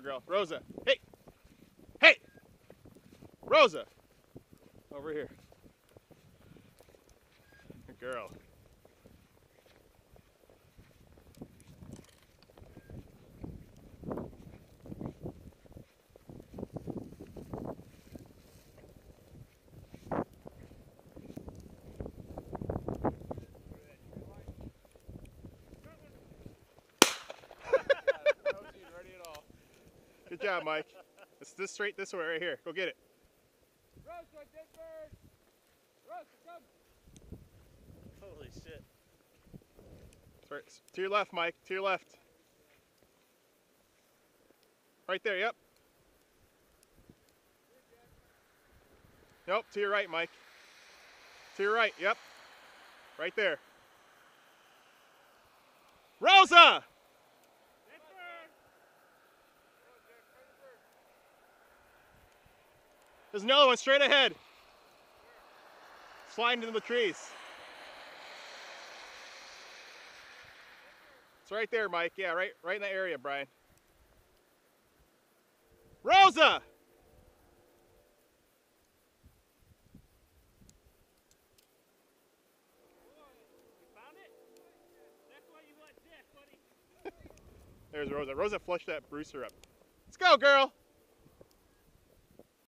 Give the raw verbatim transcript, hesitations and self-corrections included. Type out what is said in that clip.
girl. Rosa. Hey! Hey! Rosa! Over here. Good girl. Good job, Mike. It's this straight this way right here. Go get it. Rosa, dead bird! Rosa, come! Holy shit. Sorry, to your left, Mike. To your left. Right there, yep. Nope, to your right, Mike. To your right, yep. Right there. Rosa! There's another one straight ahead. Sliding into the trees. It's right there, Mike. Yeah, right, right in that area, Brian. Rosa! There's Rosa. Rosa flushed that Brewster up. Let's go, girl!